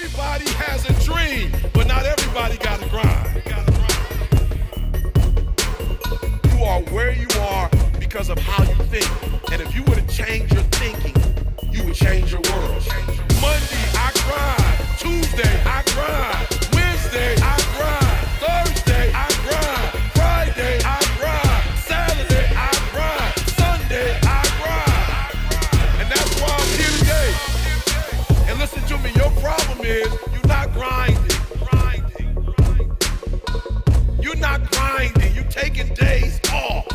Everybody has a dream, but not everybody got to grind. You are where you are because of how you think. And if you were to change your thinking, you would change your world. Monday, I grind. Tuesday, I grind. Wednesday, I grind. Thursday, I grind. Friday, I grind. Saturday, I grind. Sunday, I grind. And that's why I'm here today. And listen to me, your problem is you're not grinding. You're not grinding. You're taking days off.